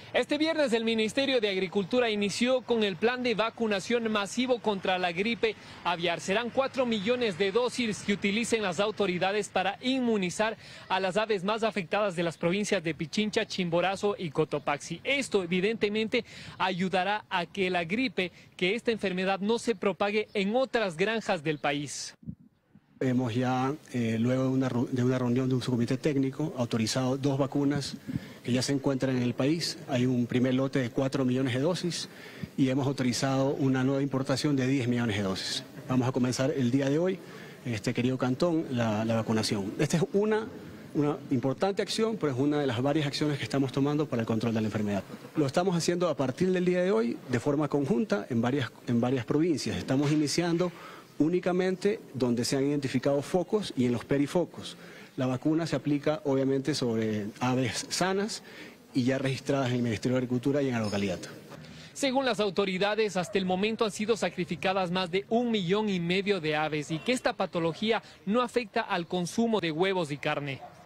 Este viernes el Ministerio de Agricultura inició con el plan de vacunación masivo contra la gripe aviar. Serán 4 millones de dosis que utilicen las autoridades para inmunizar a las aves más afectadas de las provincias de Pichincha, Chimborazo y Cotopaxi. Esto evidentemente ayudará a que la gripe, que esta enfermedad no se propague en otras granjas del país. Hemos ya, luego de una reunión de un subcomité técnico, autorizado 2 vacunas que ya se encuentran en el país. Hay un primer lote de 4 millones de dosis y hemos autorizado una nueva importación de 10 millones de dosis. Vamos a comenzar el día de hoy, en este querido cantón, la vacunación. Esta es una importante acción, pero es una de las varias acciones que estamos tomando para el control de la enfermedad. Lo estamos haciendo a partir del día de hoy, de forma conjunta, en varias provincias. Estamos iniciando únicamente donde se han identificado focos y en los perifocos. La vacuna se aplica obviamente sobre aves sanas y ya registradas en el Ministerio de Agricultura y en la localidad. Según las autoridades, hasta el momento han sido sacrificadas más de 1,5 millones de aves y que esta patología no afecta al consumo de huevos y carne.